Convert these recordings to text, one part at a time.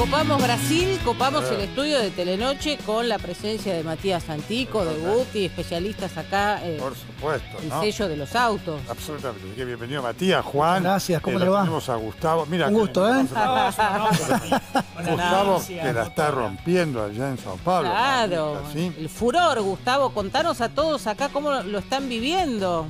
copamos Brasil, copamos el estudio de Telenoche con la presencia de Matías Antico, de Guti, especialistas acá. Por supuesto, el ¿no? sello de los autos. Absolutamente. Así que bienvenido Matías, Juan. Gracias, ¿cómo le va? Tenemos a Gustavo. Mira, un gusto, ¿eh? Gustavo, que la está rompiendo allá en Sao Paulo. Claro, Marita, ¿sí? el furor, Gustavo. Contanos a todos acá cómo lo están viviendo.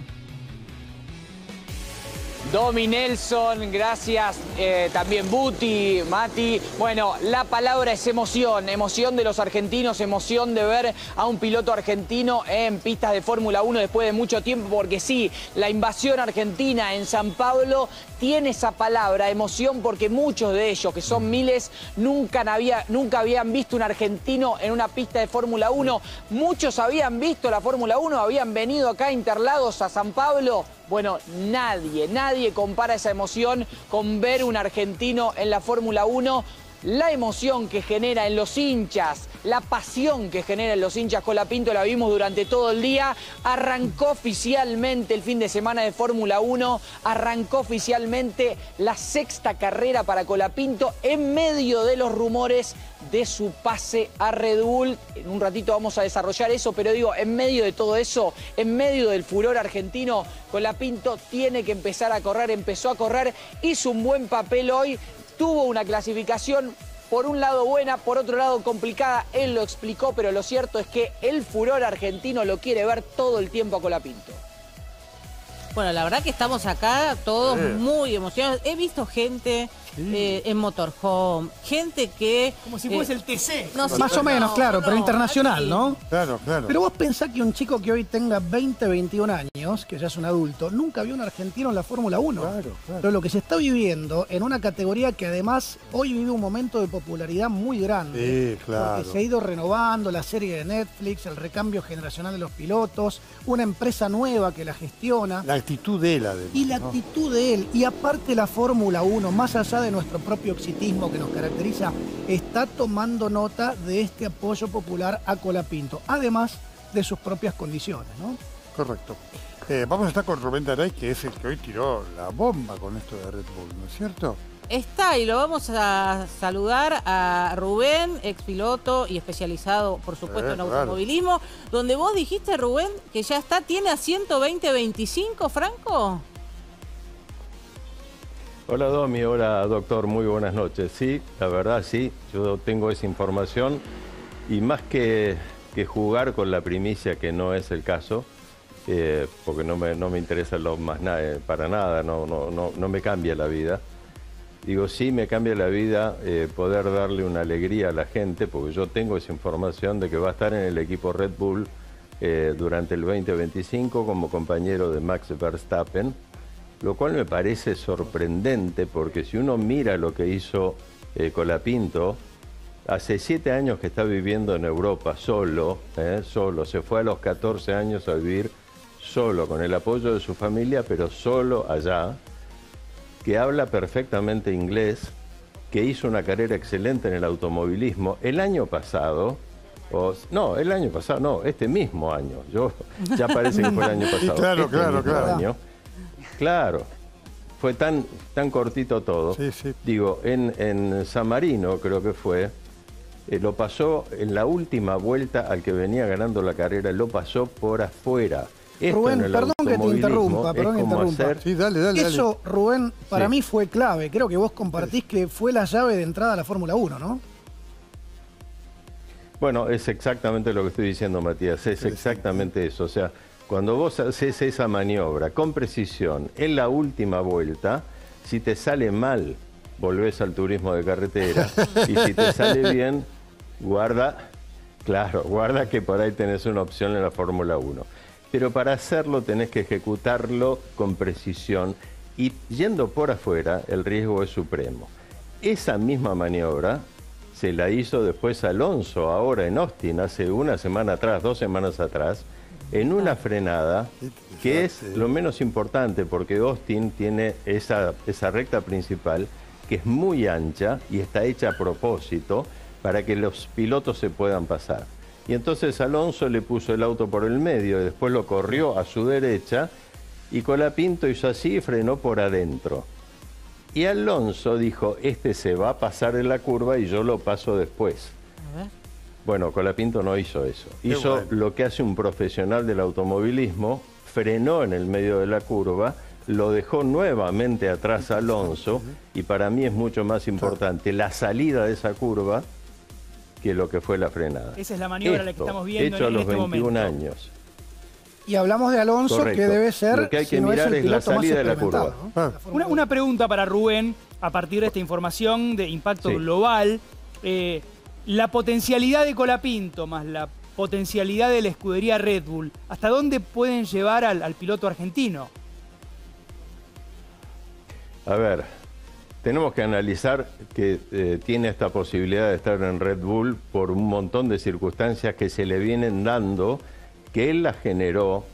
Domi, Nelson, gracias, también Buti, Mati. Bueno, la palabra es emoción, emoción de los argentinos, emoción de ver a un piloto argentino en pistas de Fórmula 1 después de mucho tiempo, porque sí, la invasión argentina en San Pablo tiene esa palabra, emoción, porque muchos de ellos, que son miles, nunca habían visto un argentino en una pista de Fórmula 1. Muchos habían visto la Fórmula 1, habían venido acá a Interlagos, a San Pablo. Bueno, nadie compara esa emoción con ver un argentino en la Fórmula 1. La emoción que genera en los hinchas, la pasión que genera en los hinchas Colapinto la vimos durante todo el día. Arrancó oficialmente el fin de semana de Fórmula 1, arrancó oficialmente la sexta carrera para Colapinto en medio de los rumores de su pase a Red Bull. En un ratito vamos a desarrollar eso, pero digo, en medio de todo eso, en medio del furor argentino, Colapinto tiene que empezar a correr, empezó a correr, hizo un buen papel hoy. Tuvo una clasificación, por un lado buena, por otro lado complicada, él lo explicó, pero lo cierto es que el furor argentino lo quiere ver todo el tiempo a Colapinto. Bueno, la verdad que estamos acá todos muy emocionados. He visto gente en motorhome, gente que... Como si fuese el TC. No, más o menos, claro, pero internacional, ¿no? Claro, claro. Pero vos pensás que un chico que hoy tenga 20, 21 años, que ya es un adulto, nunca vio un argentino en la Fórmula 1. Claro. Pero lo que se está viviendo en una categoría que además hoy vive un momento de popularidad muy grande. Sí, claro. Porque se ha ido renovando la serie de Netflix, el recambio generacional de los pilotos, una empresa nueva que la gestiona. La actitud de él, además. Y la ¿no? actitud de él, y aparte la Fórmula 1, más allá de nuestro propio exitismo que nos caracteriza, está tomando nota de este apoyo popular a Colapinto, además de sus propias condiciones, ¿no? Correcto. Vamos a estar con Rubén Daray, que es el que hoy tiró la bomba con esto de Red Bull, ¿no es cierto? Está, y lo vamos a saludar a Rubén, expiloto y especializado, por supuesto, en automovilismo, donde vos dijiste, Rubén, que ya está, tiene asiento 2025, Franco. Hola Domi, hola doctor, muy buenas noches. Sí, la verdad sí, yo tengo esa información y más que jugar con la primicia, que no es el caso, porque no me interesa para nada, no me cambia la vida. Digo, sí me cambia la vida poder darle una alegría a la gente, porque yo tengo esa información de que va a estar en el equipo Red Bull durante el 2025 como compañero de Max Verstappen, lo cual me parece sorprendente, porque si uno mira lo que hizo Colapinto, hace 7 años que está viviendo en Europa solo, se fue a los 14 años a vivir solo, con el apoyo de su familia, pero solo allá, que habla perfectamente inglés, que hizo una carrera excelente en el automovilismo. El año pasado, este mismo año, ya parece que fue el año pasado. Claro. Claro, fue tan cortito todo. Sí. Digo, en San Marino creo que fue, lo pasó en la última vuelta al que venía ganando la carrera, lo pasó por afuera. Rubén, perdón que te interrumpa, Sí, dale. Eso, Rubén, para mí fue clave. Creo que vos compartís que fue la llave de entrada a la Fórmula 1, ¿no? Bueno, es exactamente lo que estoy diciendo, Matías, es exactamente eso. O sea, cuando vos haces esa maniobra con precisión en la última vuelta, si te sale mal, volvés al turismo de carretera. Y si te sale bien, guarda que por ahí tenés una opción en la Fórmula 1. Pero para hacerlo tenés que ejecutarlo con precisión y yendo por afuera el riesgo es supremo. Esa misma maniobra se la hizo después Alonso ahora en Austin, hace 2 semanas atrás, en una frenada que es lo menos importante, porque Austin tiene esa recta principal que es muy ancha y está hecha a propósito para que los pilotos se puedan pasar. Y entonces Alonso le puso el auto por el medio y después lo corrió a su derecha y Colapinto hizo así y frenó por adentro. Y Alonso dijo, este se va a pasar en la curva y yo lo paso después. A ver. Bueno, Colapinto no hizo eso. Hizo lo que hace un profesional del automovilismo, frenó en el medio de la curva, lo dejó nuevamente atrás a Alonso, y para mí es mucho más importante la salida de esa curva que lo que fue la frenada. Esa es la maniobra la que estamos viendo hecho en a los este 21 momento. años. Y hablamos de Alonso, Correcto. que debe ser, Lo que hay que si no mirar es el es la piloto más salida de la curva. experimentado, ¿no? Una pregunta para Rubén, a partir de esta información de impacto Sí. global. La potencialidad de Colapinto más la potencialidad de la escudería Red Bull, ¿hasta dónde pueden llevar al piloto argentino? A ver, tenemos que analizar que tiene esta posibilidad de estar en Red Bull por un montón de circunstancias que se le vienen dando, que él las generó.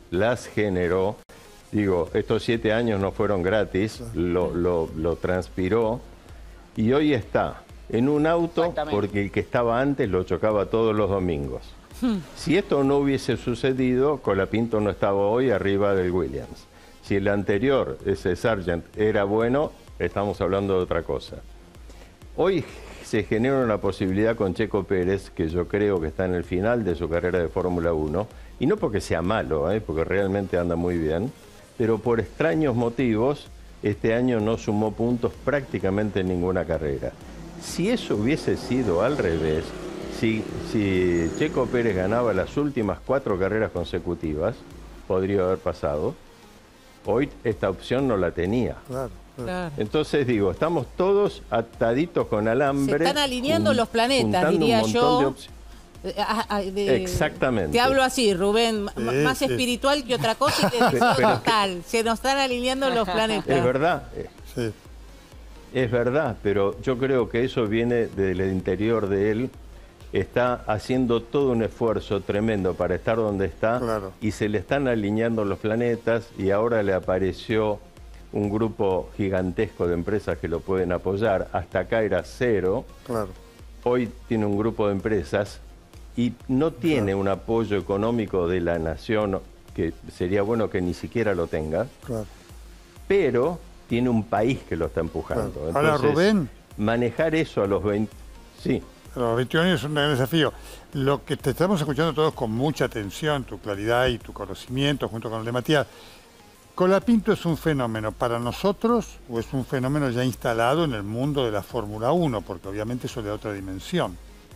Digo, estos 7 años no fueron gratis, lo transpiró, y hoy está en un auto porque el que estaba antes lo chocaba todos los domingos. Si esto no hubiese sucedido, Colapinto no estaba hoy arriba del Williams. Si el anterior, ese Sargent, era bueno, estamos hablando de otra cosa. Hoy se genera una posibilidad con Checo Pérez, que yo creo que está en el final de su carrera de Fórmula 1, y no porque sea malo, porque realmente anda muy bien, pero por extraños motivos, este año no sumó puntos prácticamente en ninguna carrera. Si eso hubiese sido al revés, si Checo Pérez ganaba las últimas 4 carreras consecutivas, podría haber pasado. Hoy esta opción no la tenía. Claro. Entonces digo, estamos todos ataditos con alambre. Se están alineando los planetas, diría yo. Exactamente. Te hablo así, Rubén, más espiritual que otra cosa, y te deseo total. Se nos están alineando los planetas. Es verdad. Sí. Es verdad, pero yo creo que eso viene del interior de él. Está haciendo todo un esfuerzo tremendo para estar donde está, y se le están alineando los planetas, y ahora le apareció un grupo gigantesco de empresas que lo pueden apoyar. Hasta acá era 0. Hoy tiene un grupo de empresas y no tiene un apoyo económico de la nación, que sería bueno que ni siquiera lo tenga, pero tiene un país que lo está empujando. Entonces, ahora, Rubén, manejar eso a los 20... Sí. A los 21 años es un gran desafío. Lo que te estamos escuchando todos con mucha atención, tu claridad y tu conocimiento, junto con el de Matías. ¿Colapinto es un fenómeno para nosotros o es un fenómeno ya instalado en el mundo de la Fórmula 1? Porque obviamente eso le da otra dimensión.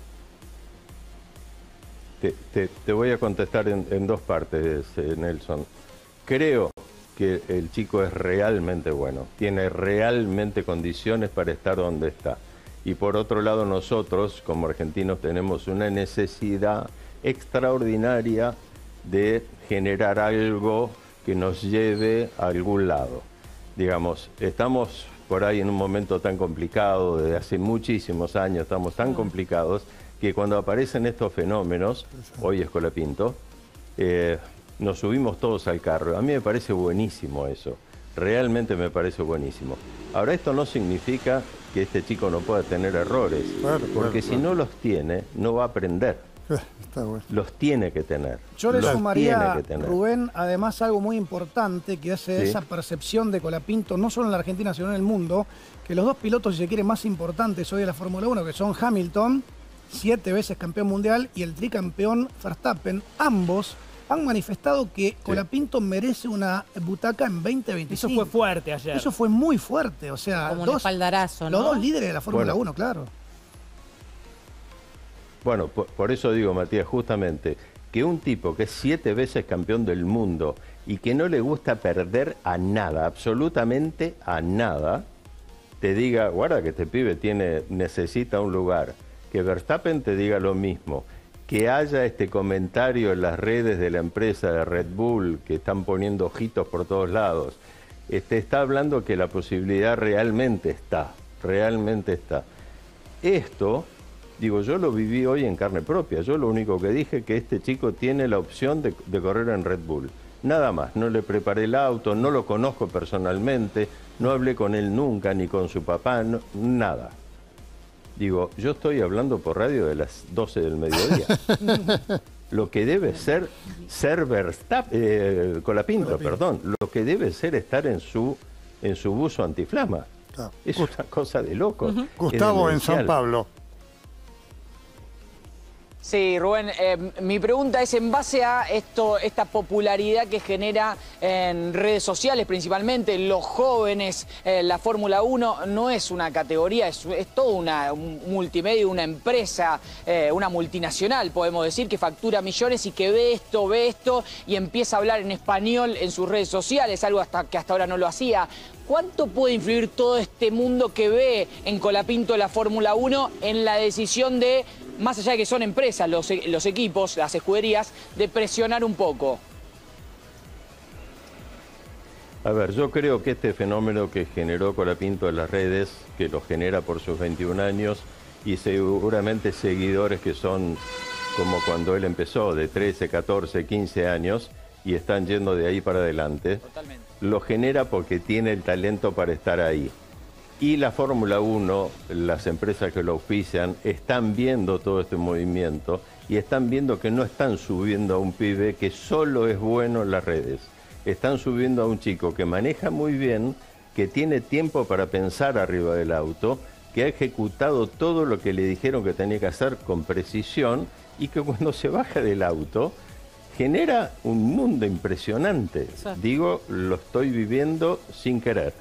Te voy a contestar en 2 partes, Nelson. Creo que el chico es realmente bueno, tiene realmente condiciones para estar donde está. Y por otro lado, nosotros como argentinos tenemos una necesidad extraordinaria de generar algo que nos lleve a algún lado. Digamos, estamos por ahí en un momento tan complicado, desde hace muchísimos años estamos tan complicados, que cuando aparecen estos fenómenos, hoy es Colapinto, nos subimos todos al carro. A mí me parece buenísimo eso, realmente me parece buenísimo. Ahora, esto no significa que este chico no pueda tener errores, porque si no los tiene, no va a aprender. Está bueno. Los tiene que tener. Yo le sumaría, tener. Rubén, además algo muy importante que hace esa percepción de Colapinto, no solo en la Argentina, sino en el mundo, que los 2 pilotos, si se quiere, más importantes hoy de la Fórmula 1, que son Hamilton, 7 veces campeón mundial, y el tricampeón Verstappen, ambos han manifestado que Colapinto merece una butaca en 2025. Eso fue fuerte ayer. Eso fue muy fuerte, o sea, como un espaldarazo, ¿no? Los 2 líderes de la Fórmula 1, claro. Bueno, por eso digo, Matías, justamente, que un tipo que es 7 veces campeón del mundo y que no le gusta perder a nada, absolutamente a nada, te diga, guarda que este pibe necesita un lugar, que Verstappen te diga lo mismo, que haya este comentario en las redes de la empresa de Red Bull, que están poniendo ojitos por todos lados, está hablando que la posibilidad realmente está, Esto, digo, yo lo viví hoy en carne propia. Yo lo único que dije que este chico tiene la opción de correr en Red Bull. Nada más, no le preparé el auto, no lo conozco personalmente, no hablé con él nunca, ni con su papá, nada. Digo, yo estoy hablando por radio de las 12 del mediodía. Lo que debe ser Colapinto, perdón, lo que debe ser estar en su buzo antiflama. Claro. Es una cosa de locos. Gustavo en San Pablo. Sí, Rubén, mi pregunta es en base a esta popularidad que genera en redes sociales, principalmente los jóvenes, la Fórmula 1 no es una categoría, es todo un multimedia, una empresa, una multinacional, podemos decir, que factura millones y que ve esto y empieza a hablar en español en sus redes sociales, algo que hasta ahora no lo hacía. ¿Cuánto puede influir todo este mundo que ve en Colapinto la Fórmula 1 en la decisión de, más allá de que son empresas, los equipos, las escuderías, de presionar un poco? A ver, yo creo que este fenómeno que generó Colapinto en las redes, que lo genera por sus 21 años, y seguramente seguidores que son como cuando él empezó, de 13, 14, 15 años, y están yendo de ahí para adelante. Totalmente. Lo genera porque tiene el talento para estar ahí. Y la Fórmula 1, las empresas que lo auspician, están viendo todo este movimiento y están viendo que no están subiendo a un pibe que solo es bueno en las redes. Están subiendo a un chico que maneja muy bien, que tiene tiempo para pensar arriba del auto, que ha ejecutado todo lo que le dijeron que tenía que hacer con precisión y que cuando se baja del auto genera un mundo impresionante. Exacto. Digo, lo estoy viviendo sin querer.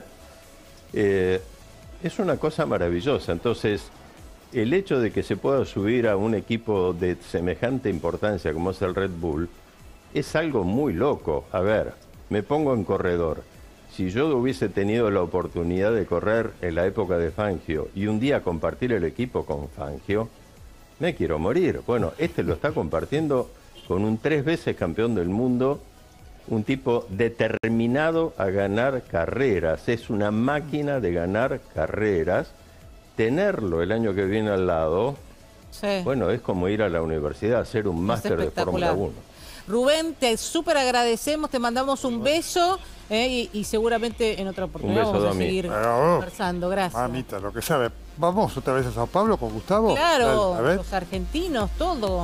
Es una cosa maravillosa. Entonces, el hecho de que se pueda subir a un equipo de semejante importancia como es el Red Bull, es algo muy loco. A ver, me pongo en corredor. Si yo hubiese tenido la oportunidad de correr en la época de Fangio y un día compartir el equipo con Fangio, me quiero morir. Bueno, este lo está compartiendo con un 3 veces campeón del mundo, un tipo determinado a ganar carreras, es una máquina de ganar carreras. Tenerlo el año que viene al lado, Sí. bueno, es como ir a la universidad a hacer un máster de Fórmula 1. Rubén, te súper agradecemos, te mandamos un beso y seguramente en otra oportunidad beso, vamos a Domi. seguir Pero, conversando. Gracias. Mamita, lo que sabe. Vamos otra vez a Sao Paulo con Gustavo. Claro, Dale, a ver. los argentinos, todo.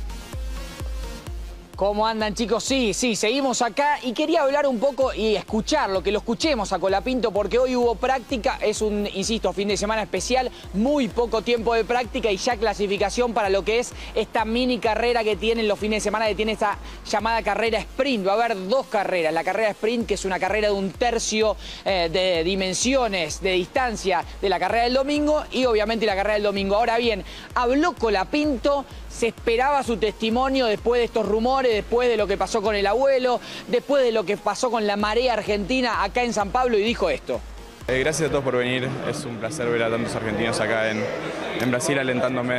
¿Cómo andan, chicos? Sí, seguimos acá y quería hablar un poco y escucharlo, que lo escuchemos a Colapinto porque hoy hubo práctica, es un, insisto, fin de semana especial, muy poco tiempo de práctica y ya clasificación para lo que es esta mini carrera que tienen los fines de semana, que tiene esta llamada carrera sprint. Va a haber dos carreras, la carrera sprint, que es una carrera de un tercio de dimensiones, de distancia de la carrera del domingo y obviamente la carrera del domingo. Ahora bien, habló Colapinto, se esperaba su testimonio después de estos rumores, después de lo que pasó con el abuelo, después de lo que pasó con la marea argentina acá en San Pablo y dijo esto. Gracias a todos por venir, es un placer ver a tantos argentinos acá en Brasil alentándome.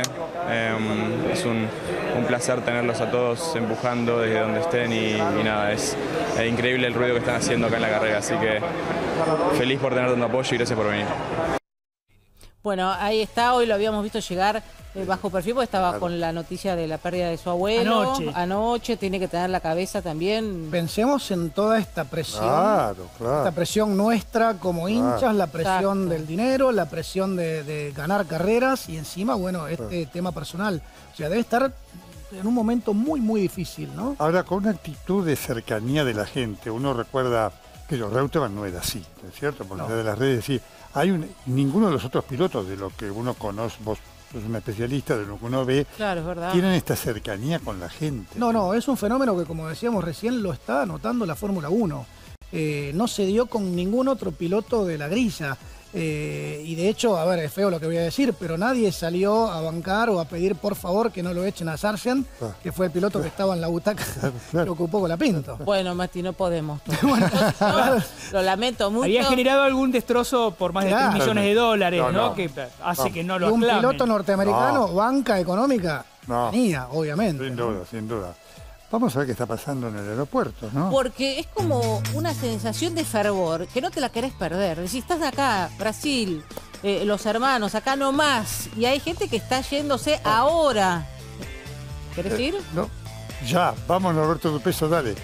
Es un placer tenerlos a todos empujando desde donde estén y nada, es increíble el ruido que están haciendo acá en la carrera, así que feliz por tener tanto apoyo y gracias por venir. Bueno, ahí está, hoy lo habíamos visto llegar bajo perfil porque estaba con la noticia de la pérdida de su abuelo. Anoche, tiene que tener la cabeza también. Pensemos en toda esta presión. Claro. Esta presión nuestra como hinchas, la presión del dinero, la presión de ganar carreras y encima, bueno, este tema personal. O sea, debe estar en un momento muy, muy difícil, ¿no? Ahora, con una actitud de cercanía de la gente, uno recuerda que Reutemann no era así, ¿no es cierto? Porque de las redes sí. Ninguno de los otros pilotos de lo que uno conoce, vos sos un especialista de lo que uno ve, Claro, es verdad. tienen esta cercanía con la gente. No, es un fenómeno que, como decíamos recién, lo está notando la Fórmula 1. No se dio con ningún otro piloto de la grilla. Y de hecho, a ver, es feo lo que voy a decir, pero nadie salió a bancar o a pedir por favor que no lo echen a Sargent, que fue el piloto que estaba en la butaca que ocupó Colapinto. Bueno, Mati, no podemos. Bueno, Lo lamento mucho. Había generado algún destrozo por más de 3 millones de dólares, ¿no? Que hace que no lo y un aclamen. piloto norteamericano, banca económica, tenía, obviamente. Sin duda. Vamos a ver qué está pasando en el aeropuerto, ¿no? Porque es como una sensación de fervor que no te la querés perder. Si estás acá, Brasil, los hermanos, acá nomás, y hay gente que está yéndose ahora. ¿Querés ir? No. Ya, vamos, Norberto Dupeso, dale.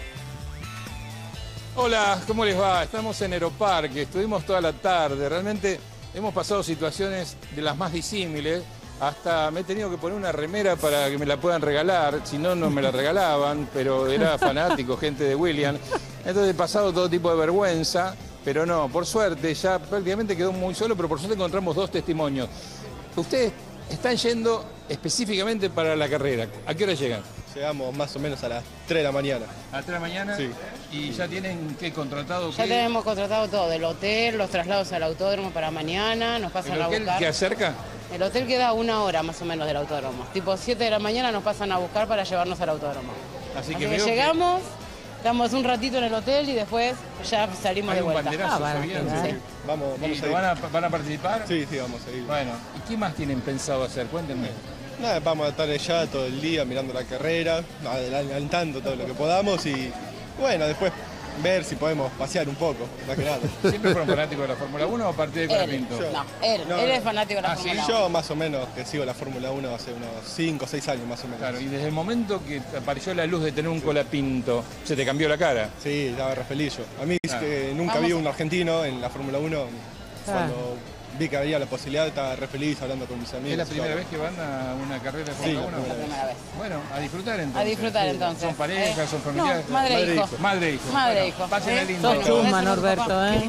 Hola, ¿cómo les va? Estamos en Aeroparque, estuvimos toda la tarde, realmente hemos pasado situaciones de las más disímiles, hasta me he tenido que poner una remera para que me la puedan regalar, si no, no me la regalaban, pero era fanático, gente de Williams, entonces he pasado todo tipo de vergüenza, pero no, por suerte ya prácticamente quedó muy solo, pero por suerte encontramos 2 testimonios. Ustedes están yendo específicamente para la carrera. ¿A qué hora llegan? Llegamos más o menos a las 3 de la mañana. ¿A las 3 de la mañana? Sí. ¿Y ya tienen qué contratado? Ya tenemos contratado todo, el hotel, los traslados al autódromo para mañana, nos pasan a buscar. ¿El hotel queda cerca? El hotel queda a 1 hora más o menos del autódromo. Tipo 7 de la mañana nos pasan a buscar para llevarnos al autódromo. Así que llegamos, estamos un ratito en el hotel y después ya salimos de vuelta. Sí. Vamos a ir. ¿Van a participar? Sí, vamos a ir. Bueno, ¿y qué más tienen pensado hacer? Cuéntenme. Nada, vamos a estar allá todo el día mirando la carrera, adelantando todo lo que podamos y bueno, después ver si podemos pasear un poco, más que nada. ¿Siempre fueron fanáticos de la Fórmula 1 o a partir de Colapinto? Él es fanático de la Fórmula 1. Yo más o menos que sigo la Fórmula 1 hace unos 5 o 6 años más o menos. Claro, y desde el momento que apareció la luz de tener un Colapinto, ¿se te cambió la cara? Sí, estaba re feliz yo. A mí que nunca vi un argentino en la Fórmula 1, cuando vi que había la posibilidad, estaba re feliz hablando con mis amigos. ¿Es la primera vez que van a una carrera de Fórmula 1? Sí, la primera vez. Bueno, a disfrutar entonces. A disfrutar entonces. ¿Son parejas, son familiares? No, madre e hijo. Madre e hijo. Madre e hijo. Pásenla lindo. Sos chuma, Norberto, ¿eh?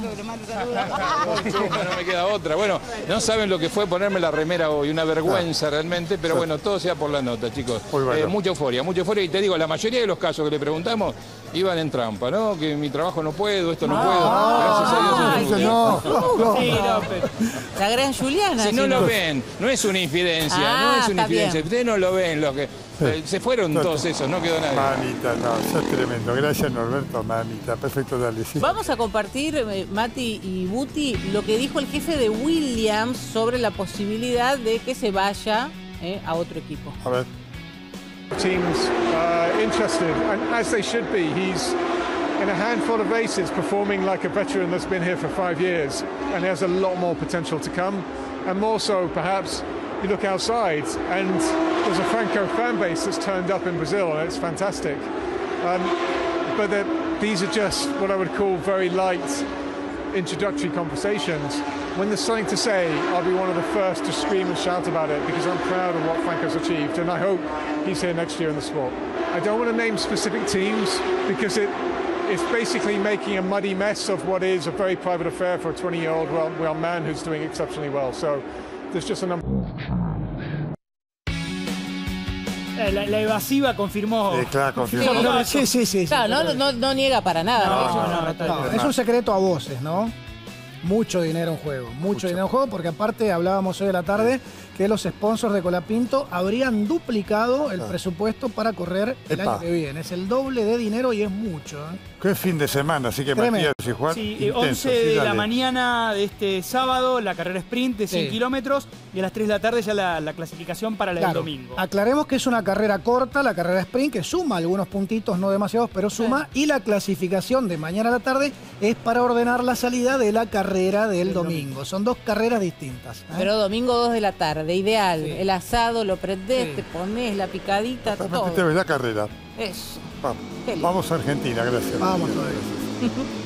No me queda otra. Bueno, no saben lo que fue ponerme la remera hoy, una vergüenza realmente, pero bueno, todo sea por la nota, chicos. Mucha euforia, y te digo, la mayoría de los casos que le preguntamos iban en trampa, ¿no? Que mi trabajo no puedo, esto no puedo. Gracias a Dios. La gran Juliana. Si no lo ven, no es una infidencia, no es una infidencia. Ustedes no lo ven, los que se fueron todos esos, no quedó nadie. Mamita, no, eso es tremendo. Gracias, Norberto, mamita. Perfecto, dale. Sí. Vamos a compartir, Mati y Buti, lo que dijo el jefe de Williams sobre la posibilidad de que se vaya a otro equipo. A ver. Teams interested, and as they should be. He's in a handful of races performing like a veteran that's been here for 5 years, and he has a lot more potential to come. And more so, perhaps, you look outside, and there's a Franco fan base that's turned up in Brazil, and it's fantastic. But these are just what I would call very light introductory conversations. When there's something to say, I'll be one of the first to scream and shout about it because I'm proud of what Franco's achieved, and I hope he's here next year in the sport. I don't want to name specific teams because it's basically making a muddy mess of what is a very private affair for a 20-year-old well man who's doing exceptionally well. So there's just a number. La evasiva confirmó. Claro, confirmó. Sí. Claro, no niega para nada. No, es un secreto a voces, ¿no? Mucho dinero en juego, mucho dinero en juego, porque aparte hablábamos hoy de la tarde que los sponsors de Colapinto habrían duplicado el presupuesto para correr el año que viene. Es el doble de dinero y es mucho. Qué fin de semana, así que tremendo. Matías y Juan. Sí, intenso, 11 de la mañana de este sábado, la carrera sprint de 100 kilómetros, y a las 3 de la tarde ya la clasificación para la del domingo. Aclaremos que es una carrera corta, la carrera sprint, que suma algunos puntitos, no demasiados, pero suma, y la clasificación de mañana a la tarde es para ordenar la salida de la carrera del domingo. Son 2 carreras distintas. Pero domingo 2 de la tarde, ideal. El asado, lo prendés, te pones la picadita, todo. Te ves la carrera. Eso. Vamos a Argentina, gracias. Vamos todavía.